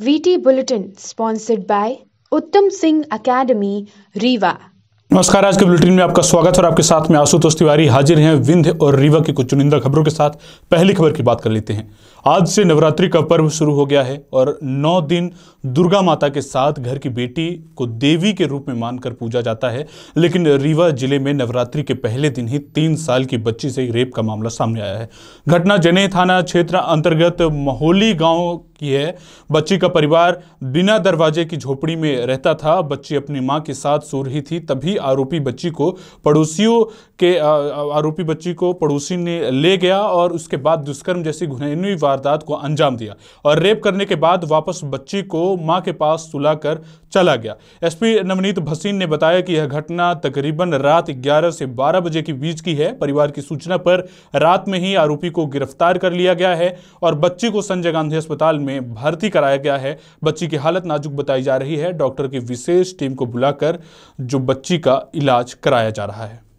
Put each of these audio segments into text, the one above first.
VT Bulletin sponsored by उत्तम Singh academy Rewa. नमस्कार, आज के बुलेटिन में आपका स्वागत और आपके साथ में आशुतोष तिवारी हाजिर हैं विंध्य और रीवा की कुछ चुनिंदा खबरों के साथ। पहली खबर की बात कर लेते हैं। आज से नवरात्रि का पर्व शुरू हो गया है और 9 दिन दुर्गा माता के साथ घर की बेटी को देवी के रूप में मानकर पूजा जाता है। लेकिन रीवा जिले में नवरात्रि के पहले दिन ही 3 साल की बच्ची से रेप का मामला सामने आया है। घटना जनेह थाना क्षेत्र अंतर्गत महोली गांव की है। बच्ची का परिवार बिना दरवाजे की झोपड़ी में रहता था। बच्ची अपनी मां के साथ सो रही थी, तभी आरोपी बच्ची को पड़ोसी ने ले गया और उसके बाद दुष्कर्म जैसी घिनौनी वारदात को अंजाम दिया और रेप करने के बाद वापस बच्ची को मां के पास सुलाकर चला गया। एसपी नवनीत भसीन ने बताया कि यह घटना तकरीबन रात 11 से 12 बजे के बीच की है। परिवार की सूचना पर रात में ही आरोपी को गिरफ्तार कर लिया गया है और बच्ची को संजय गांधी अस्पताल में भर्ती कराया गया है। बच्ची की हालत नाजुक बताई जा रही है। डॉक्टर की विशेष टीम को बुलाकर जो बच्ची का इलाज कराया जा रहा है।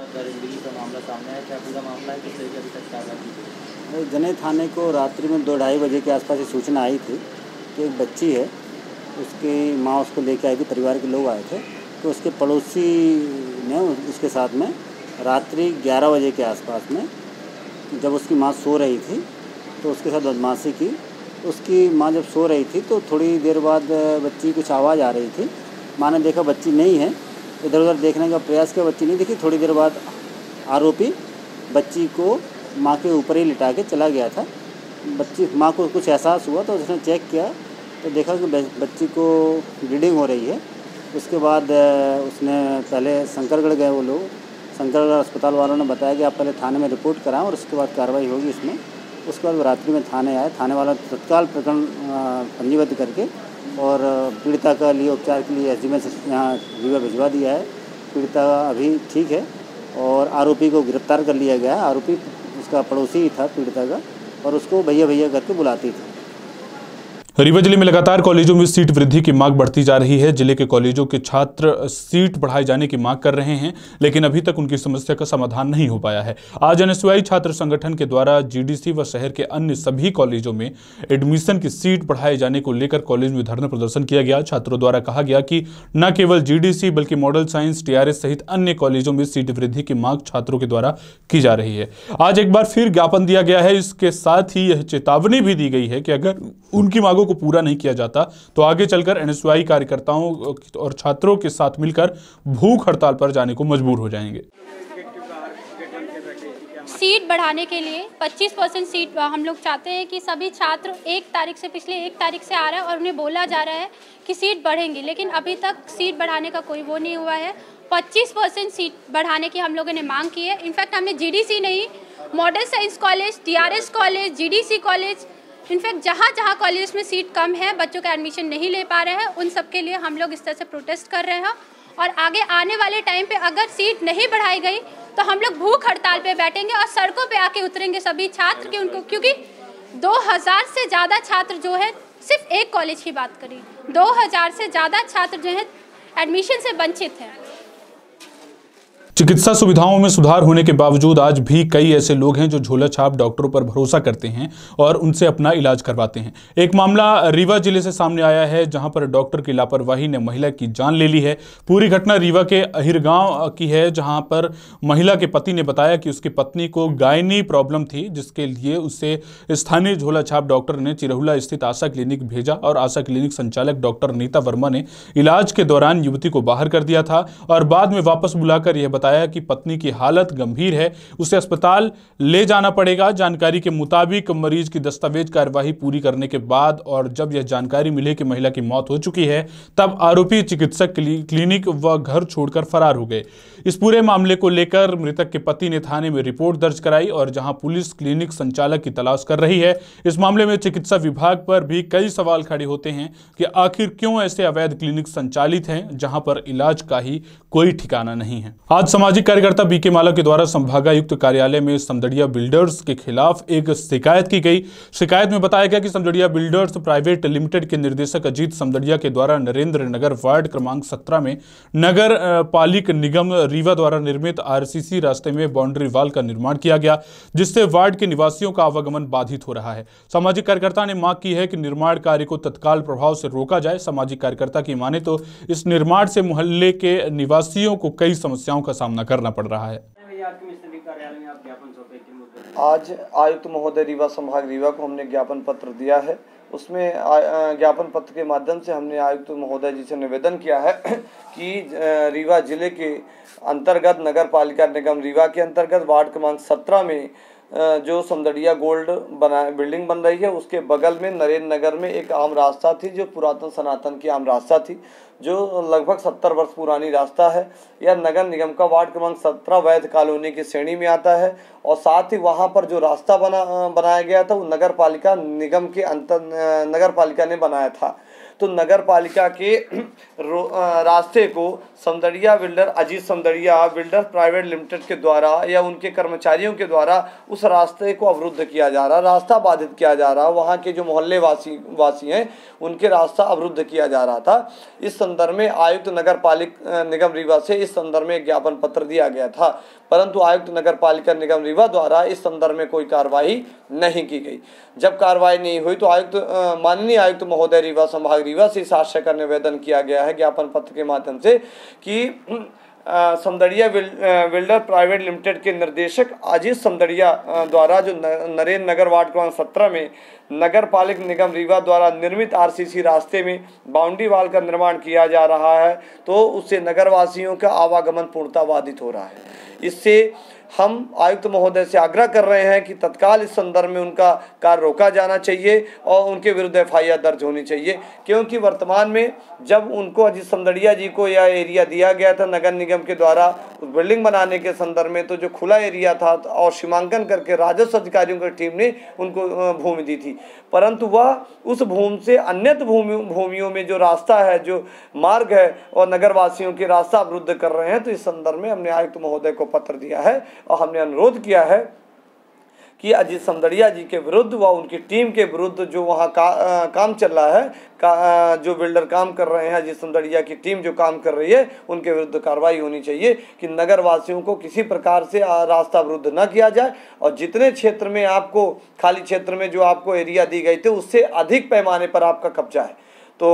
जनेह थाने को रात्रि में 2-2:30 बजे के आसपास ये सूचना आई थी कि एक बच्ची है, उसकी माँ उसको लेके आई थी, परिवार के लोग आए थे। तो उसके पड़ोसी ने उसके साथ में रात्रि 11 बजे के आसपास में जब उसकी माँ सो रही थी तो उसके साथ बदमाशी की। उसकी माँ जब सो रही थी तो थोड़ी देर बाद बच्ची की कुछ आवाज़ आ रही थी। माँ ने देखा बच्ची नहीं है, इधर उधर देखने का प्रयास किया, बच्ची नहीं दिखी। थोड़ी देर बाद आरोपी बच्ची को माँ के ऊपर ही लिटा के चला गया था। माँ को कुछ एहसास हुआ तो उसने चेक किया तो देखा कि बच्ची को ब्लीडिंग हो रही है। उसके बाद उसने पहले शंकरगढ़ गए, वो लोग शंकरगढ़ अस्पताल वालों ने बताया कि आप पहले थाने में रिपोर्ट कराएं और उसके बाद कार्रवाई होगी इसमें। उसके बाद रात्रि में थाने आए। थाने वाला तत्काल प्रकरण पंजीबद्ध करके और पीड़िता का लिए उपचार के लिए SDMS यहाँ रीवा भिजवा दिया है। पीड़िता अभी ठीक है और आरोपी को गिरफ्तार कर लिया गया है। आरोपी उसका पड़ोसी ही था पीड़िता का और उसको भैया भैया करके बुलाती थी। रीवा जिले में लगातार कॉलेजों में सीट वृद्धि की मांग बढ़ती जा रही है। जिले के कॉलेजों के छात्र सीट बढ़ाए जाने की मांग कर रहे हैं, लेकिन अभी तक उनकी समस्या का समाधान नहीं हो पाया है। आज NSUI छात्र संगठन के द्वारा GDC व शहर के अन्य सभी कॉलेजों में एडमिशन की सीट बढ़ाए जाने को लेकर कॉलेज में धरना प्रदर्शन किया गया। छात्रों द्वारा कहा गया कि न केवल GDC बल्कि मॉडल साइंस, TRS सहित अन्य कॉलेजों में सीट वृद्धि की मांग छात्रों के द्वारा की जा रही है। आज एक बार फिर ज्ञापन दिया गया है। इसके साथ ही यह चेतावनी भी दी गई है कि अगर उनकी मांगों को पूरा नहीं किया जाता तो आगे चलकर NSUI कार्यकर्ताओं और छात्रों के साथ मिलकर भूख हड़ताल पर जाने को मजबूर हो जाएंगे। सीट बढ़ाने के लिए 25% सीट हम लोग चाहते हैं कि सभी छात्र 1 तारीख से पिछले 1 तारीख से आ रहा है और उन्हें बोला जा रहा है कि सीट बढ़ेंगी, लेकिन अभी तक सीट बढ़ाने का कोई वो नहीं हुआ है। 25% सीट बढ़ाने की हम लोगों ने मांग की है। इनफैक्ट हमने GDC नहीं, model science college, TRS college, GDC college, in fact जहाँ कॉलेज में सीट कम है, बच्चों का एडमिशन नहीं ले पा रहे हैं, उन सब के लिए हम लोग इस तरह से प्रोटेस्ट कर रहे हैं। और आगे आने वाले टाइम पे अगर सीट नहीं बढ़ाई गई तो हम लोग भूख हड़ताल पे बैठेंगे और सड़कों पे आके उतरेंगे सभी छात्र के उनको, क्योंकि 2000 से ज़्यादा छात्र जो है, सिर्फ एक कॉलेज की बात करी, 2000 से ज़्यादा छात्र जो है एडमिशन से वंचित हैं। चिकित्सा सुविधाओं में सुधार होने के बावजूद आज भी कई ऐसे लोग हैं जो झोला छाप डॉक्टरों पर भरोसा करते हैं और उनसे अपना इलाज करवाते हैं। एक मामला रीवा जिले से सामने आया है, जहां पर डॉक्टर की लापरवाही ने महिला की जान ले ली है। पूरी घटना रीवा के अहिरगांव की है, जहां पर महिला के पति ने बताया कि उसकी पत्नी को गायनी प्रॉब्लम थी, जिसके लिए उसे स्थानीय झोला छाप डॉक्टर ने चिरहुला स्थित आशा क्लिनिक भेजा और आशा क्लिनिक संचालक डॉक्टर नीता वर्मा ने इलाज के दौरान युवती को बाहर कर दिया था और बाद में वापस बुलाकर यह बताया कि पत्नी की हालत गंभीर है, उसे अस्पताल ले जाना पड़ेगा। जानकारी के मुताबिक मरीज की दस्तावेज कार्यवाही पूरी करने के बाद और जब यह जानकारी मिली कि महिला की मौत हो चुकी है, तब आरोपी चिकित्सक क्लिनिक व घर छोड़कर फरार हो गए। इस पूरे मामले को लेकर मृतक के पति ने थाने में रिपोर्ट दर्ज कराई और जहां पुलिस क्लिनिक संचालक की तलाश कर रही है। इस मामले में चिकित्सा विभाग पर भी कई सवाल खड़े होते हैं कि आखिर क्यों ऐसे अवैध क्लिनिक संचालित हैं जहां पर इलाज का ही कोई ठिकाना नहीं है। आज सामाजिक कार्यकर्ता बीके माला के द्वारा संभागायुक्त कार्यालय में समदड़िया बिल्डर्स के खिलाफ एक शिकायत की गई। शिकायत में बताया गया कि समदड़िया बिल्डर्स प्राइवेट लिमिटेड के निर्देशक अजीत समदड़िया के द्वारा नरेंद्र नगर वार्ड क्रमांक 17 में नगर पालिक निगम रीवा द्वारा निर्मित आरसीसी रास्ते में बाउंड्री वाल का निर्माण किया गया, जिससे वार्ड के निवासियों का आवागमन बाधित हो रहा है। सामाजिक कार्यकर्ता ने मांग की है कि निर्माण कार्य को तत्काल प्रभाव से रोका जाए। सामाजिक कार्यकर्ता की माने तो इस निर्माण से मोहल्ले के निवासियों को कई समस्याओं का सामना करना पड़ रहा है। आज आयुक्त महोदय रीवा संभाग रीवा को हमने ज्ञापन पत्र दिया है। उसमें ज्ञापन पत्र के माध्यम से हमने आयुक्त महोदय जी से निवेदन किया है कि रीवा जिले के अंतर्गत नगर पालिका निगम रीवा के अंतर्गत वार्ड क्रमांक 17 में जो समदड़िया गोल्ड बिल्डिंग बन रही है, उसके बगल में नरेंद्र नगर में एक आम रास्ता थी जो पुरातन सनातन की आम रास्ता थी, जो लगभग 70 वर्ष पुरानी रास्ता है। यह नगर निगम का वार्ड क्रमांक 17 वैध कॉलोनी की श्रेणी में आता है और साथ ही वहां पर जो रास्ता बनाया गया था वो नगर पालिका निगम के नगर पालिका ने बनाया था। तो नगर पालिका के रास्ते को Samdariya builder Ajit Samdariya builder private limited के द्वारा या उनके कर्मचारियों के द्वारा उस रास्ते को अवरुद्ध किया जा रहा, रास्ता बाधित किया जा रहा। वहाँ के जो मोहल्ले वासी हैं उनके रास्ता अवरुद्ध किया जा रहा था। इस संदर्भ में आयुक्त नगर पालिक निगम रीवा से इस संदर्भ में ज्ञापन पत्र दिया गया था, परंतु आयुक्त नगर पालिका निगम रीवा द्वारा इस संदर्भ में कोई कार्रवाई नहीं की गई। जब कार्रवाई नहीं हुई तो माननीय आयुक्त महोदय रीवा संभाग रीवा से इस आशय का निवेदन किया गया है ज्ञापन पत्र के माध्यम से कि समदड़िया बिल्डर प्राइवेट लिमिटेड के निर्देशक अजीत समदड़िया द्वारा जो नरेंद्र नगर वार्ड क्रमांक 17 में नगर पालिक निगम रीवा द्वारा निर्मित आरसीसी रास्ते में बाउंड्री वाल का निर्माण किया जा रहा है, तो उससे नगरवासियों का आवागमन पूर्णतः बाधित हो रहा है। इससे हम आयुक्त महोदय से आग्रह कर रहे हैं कि तत्काल इस संदर्भ में उनका कार्य रोका जाना चाहिए और उनके विरुद्ध एफआईआर दर्ज होनी चाहिए, क्योंकि वर्तमान में जब उनको अजीत समदड़िया जी को यह एरिया दिया गया था नगर निगम के द्वारा उस बिल्डिंग बनाने के संदर्भ में, तो जो खुला एरिया था और सीमांकन करके राजस्व अधिकारियों की टीम ने उनको भूमि दी थी, परंतु वह उस भूमि से अन्यत्र भूमियों में जो रास्ता है, जो मार्ग है और नगरवासियों के रास्ता अवरुद्ध कर रहे हैं। तो इस संदर्भ में हमने आयुक्त महोदय को पत्र दिया है और हमने अनुरोध किया है कि अजीत समदड़िया जी के विरुद्ध व उनकी टीम के विरुद्ध जो वहाँ काम चल रहा है, जो बिल्डर काम कर रहे हैं, अजीत समदड़िया की टीम जो काम कर रही है, उनके विरुद्ध कार्रवाई होनी चाहिए कि नगरवासियों को किसी प्रकार से रास्ता अवरुद्ध न किया जाए और जितने क्षेत्र में आपको खाली क्षेत्र में जो आपको एरिया दी गई थी उससे अधिक पैमाने पर आपका कब्जा है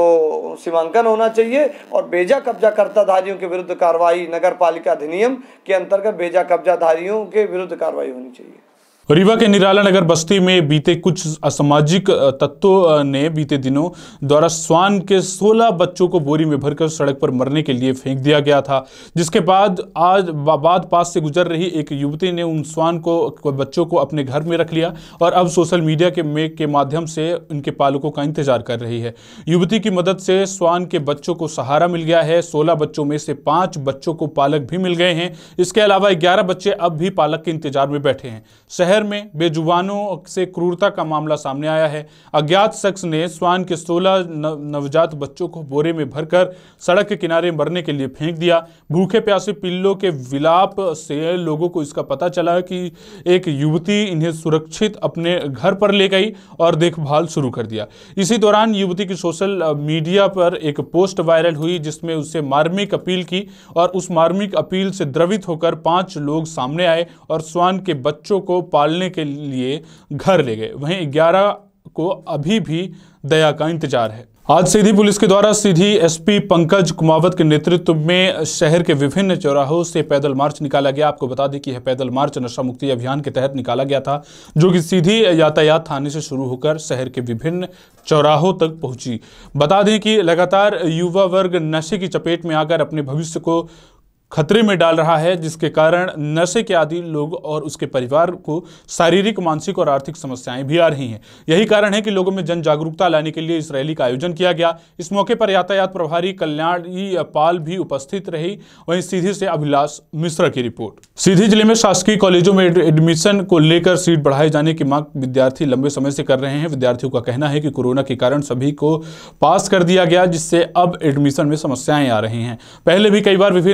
तो सीमांकन होना चाहिए और बेजा कब्जा कर्ताधारियों के विरुद्ध कार्रवाई नगर पालिका अधिनियम के अंतर्गत बेजा कब्जाधारियों के विरुद्ध कार्रवाई होनी चाहिए। रीवा के निराला नगर बस्ती में बीते कुछ असामाजिक तत्वों ने बीते दिनों द्वारा स्वान के 16 बच्चों को बोरी में भरकर सड़क पर मरने के लिए फेंक दिया गया था, जिसके बाद आज पास से गुजर रही एक युवती ने उन स्वान को बच्चों को अपने घर में रख लिया और अब सोशल मीडिया के माध्यम से उनके पालकों का इंतजार कर रही है। युवती की मदद से स्वान के बच्चों को सहारा मिल गया है। 16 बच्चों में से 5 बच्चों को पालक भी मिल गए हैं। इसके अलावा 11 बच्चे अब भी पालक के इंतजार में बैठे हैं। शहर में बेजुबानों से क्रूरता का मामला सामने आया है। अज्ञात शख्स ने स्वान के 16 नवजात बच्चों को बोरे में भरकर सड़क के किनारे मरने के लिए फेंक दिया। भूखे प्यासे पिल्लों के विलाप से लोगों को इसका पता चला कि एक युवती इन्हें सुरक्षित अपने घर पर ले गई और देखभाल शुरू कर दिया। इसी दौरान युवती की सोशल मीडिया पर एक पोस्ट वायरल हुई जिसमें उससे मार्मिक अपील की और उस मार्मिक अपील से द्रवित होकर 5 लोग सामने आए और स्वान के बच्चों को पालने के लिए घर ले गए। वहीं 11 को अभी भी दया का इंतजार है। आज सीधी पुलिस के द्वारा सीधी एसपी पंकज कुमावत के नेतृत्व में शहर के विभिन्न चौराहों से पैदल मार्च निकाला गया। आपको बता दें कि यह पैदल मार्च नशा मुक्ति अभियान के तहत निकाला गया था, जो कि सीधी यातायात थाने से शुरू होकर शहर के विभिन्न चौराहों तक पहुंची। बता दें कि लगातार युवा वर्ग नशे की चपेट में आकर अपने भविष्य को खतरे में डाल रहा है, जिसके कारण नशे के आदी लोग और उसके परिवार को शारीरिक, मानसिक और आर्थिक समस्याएं भी आ रही हैं। यही कारण है कि लोगों में जन जागरूकता लाने के लिए इस रैली का आयोजन किया गया। इस मौके पर यातायात प्रभारी कल्याणी पाल भी उपस्थित रही। वहीं सीधी से अभिलाष मिश्रा की रिपोर्ट। सीधी जिले में शासकीय कॉलेजों में एडमिशन को लेकर सीट बढ़ाए जाने की मांग विद्यार्थी लंबे समय से कर रहे हैं। विद्यार्थियों का कहना है कि कोरोना के कारण सभी को पास कर दिया गया, जिससे अब एडमिशन में समस्याएं आ रही हैं। पहले भी कई बार विभिन्न छात्र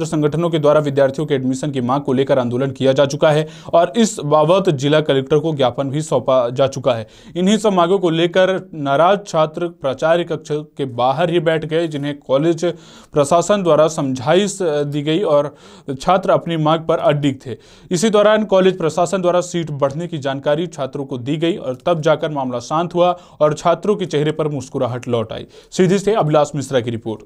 संगठनों के द्वारा विद्यार्थियों के एडमिशन की मांग को लेकर आंदोलन किया जा चुका है और इस बाबत जिला कलेक्टर को ज्ञापन भी सौंपा जा चुका है। इन्हीं सब मांगों को लेकर नाराज छात्र प्राचार्य कक्ष के बाहर ही बैठ गए, जिन्हें कॉलेज प्रशासन द्वारा समझाइश दी गई और छात्र अपनी मांग पर अडिग थे। इसी दौरान कॉलेज प्रशासन द्वारा सीट बढ़ने की जानकारी छात्रों को दी गई और तब जाकर मामला शांत हुआ और छात्रों के चेहरे पर मुस्कुराहट लौट आई। सीधी से अभिलाष मिश्रा की रिपोर्ट।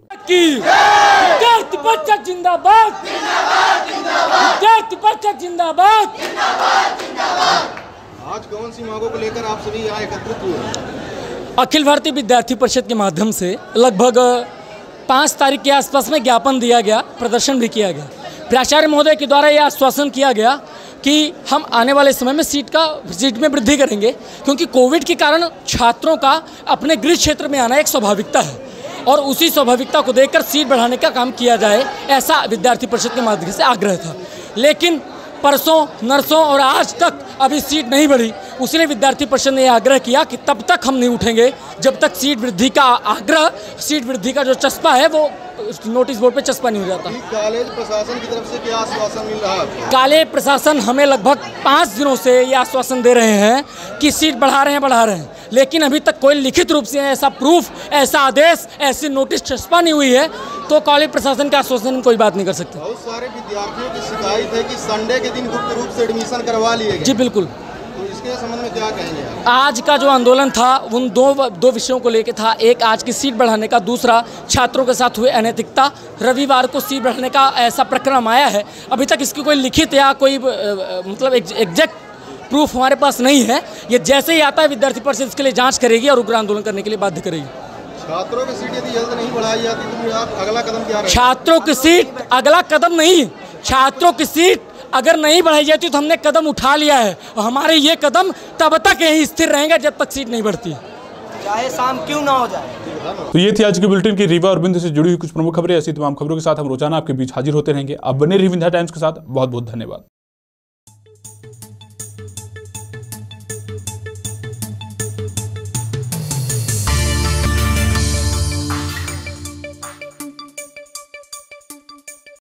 आज कौन सी मांगों को लेकर आप सभी यहाँ एकत्रित हुए? अखिल भारतीय विद्यार्थी परिषद के माध्यम से लगभग 5 तारीख के आसपास में ज्ञापन दिया गया, प्रदर्शन भी किया गया। प्राचार्य महोदय के द्वारा यह आश्वासन किया गया कि हम आने वाले समय में सीट में वृद्धि करेंगे, क्योंकि कोविड के कारण छात्रों का अपने गृह क्षेत्र में आना एक स्वाभाविकता है और उसी स्वाभाविकता को देखकर सीट बढ़ाने का काम किया जाए, ऐसा विद्यार्थी परिषद के माध्यम से आग्रह था। लेकिन परसों नरसों और आज तक अभी सीट नहीं बढ़ी। उसने विद्यार्थी परिषद ने यह आग्रह किया कि तब तक हम नहीं उठेंगे जब तक सीट वृद्धि का आग्रह, सीट वृद्धि का जो चस्पा है वो नोटिस बोर्ड पे चस्पा नहीं हो जाता। कॉलेज प्रशासन की तरफ से क्या आश्वासन मिल रहा है? कॉलेज प्रशासन हमें लगभग 5 दिनों से ये आश्वासन दे रहे हैं कि सीट बढ़ा रहे हैं, लेकिन अभी तक कोई लिखित रूप से ऐसा प्रूफ, ऐसा आदेश, ऐसी नोटिस चस्पा नहीं हुई है, तो कॉलेज प्रशासन के आश्वासन में कोई बात नहीं कर सकते। बहुत सारे विद्यार्थियों की शिकायत है कि संडे के दिन गुप्त रूप से एडमिशन करवा लिए गए। जी बिल्कुल। तो इसके संबंध में क्या कहेंगे? आज का जो आंदोलन था उन दो विषयों को लेकर था। एक आज की सीट बढ़ाने का, दूसरा छात्रों के साथ हुए अनैतिकता। रविवार को सीट बढ़ाने का ऐसा प्रकरण आया है, अभी तक इसकी कोई लिखित या कोई मतलब एग्जैक्ट प्रूफ हमारे पास नहीं है। ये जैसे ही आता है विद्यार्थी परिषद इसके लिए जांच करेगी और उग्र आंदोलन करने के लिए बाध्य करेगी। छात्रों की सीट यदि जल्द नहीं बढ़ाई जाती तो आप अगला कदम क्या रहेगा? छात्रों की सीट अगला कदम नहीं, छात्रों की सीट अगर नहीं बढ़ाई जाती तो हमने कदम उठा लिया है और हमारे ये कदम तब तक यहीं स्थिर रहेंगे जब तक सीट नहीं बढ़ती, चाहे शाम क्यों ना हो जाए। तो ये थी आज की बुलेटिन की रीवा और बिंदु से जुड़ी हुई कुछ प्रमुख खबरें। ऐसी तमाम खबरों के साथ हम रोजाना आपके बीच हाजिर होते रहेंगे। आप बने रहिए विंध्या टाइम्स के साथ। बहुत बहुत धन्यवाद।